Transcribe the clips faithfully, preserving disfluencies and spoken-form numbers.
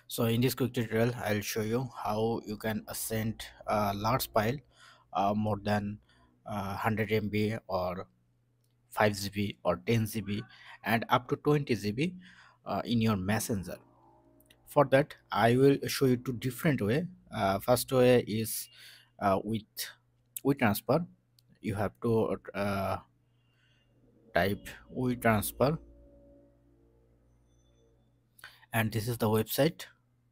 So in this quick tutorial, I'll show you how you can send a large file, uh, more than uh, one hundred M B or five G B or ten G B and up to twenty G B uh, in your messenger. For that, I will show you two different way. Uh, first way is uh, with WeTransfer. You have to uh, type WeTransfer, and this is the website.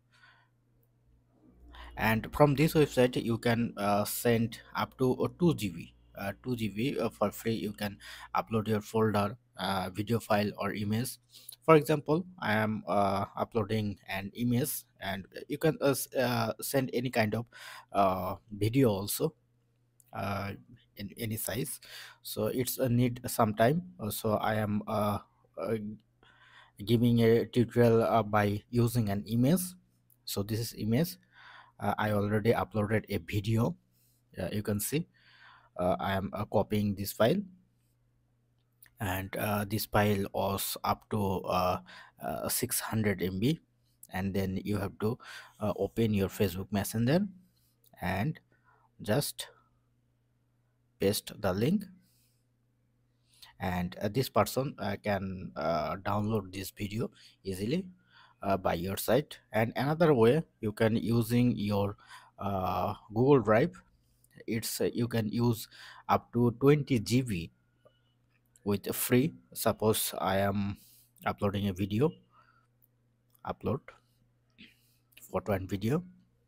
And from this website you can uh, send up to uh, two G B uh, two G B uh, for free. You can upload your folder, uh, video file or image. For example, I am uh, uploading an image, and you can uh, s- uh, send any kind of uh, video also, uh, in any size. So it's a need some time. Uh, so I am uh, uh, giving a tutorial uh, by using an image. So this is image. uh, I already uploaded a video. Uh, you can see uh, I am uh, copying this file, and uh, this file was up to uh, uh, six hundred M B. And then you have to uh, open your Facebook Messenger and just paste the link, and uh, this person uh, can uh, download this video easily uh, by your site. And another way, you can using your uh, Google Drive. It's uh, you can use up to twenty G B with free. Suppose I am uploading a video, upload photo and video,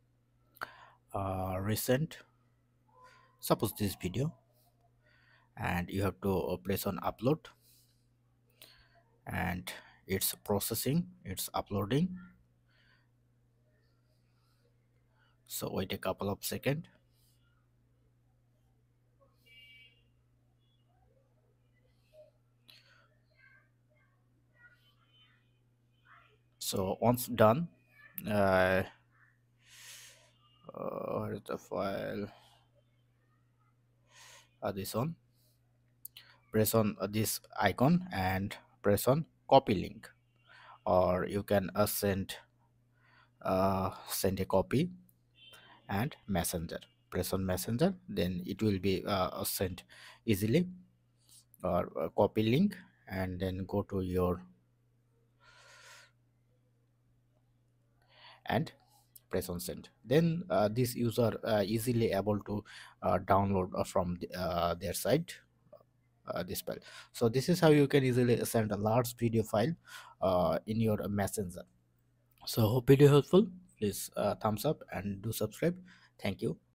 uh, recent, suppose this video, and you have to uh, press on upload, and it's processing, it's uploading. So wait a couple of seconds. So once done, uh, uh where is the file? Uh, this one, press on uh, this icon and press on copy link, or you can uh, send uh, send a copy and messenger. Press on messenger, then it will be uh, sent easily, or uh, copy link, and then go to your and press on send. Then uh, this user uh, easily able to uh, download uh, from the, uh, their site, uh, this file. So this is how you can easily send a large video file uh, in your messenger. So hope video helpful. Please uh, thumbs up and do subscribe. Thank you.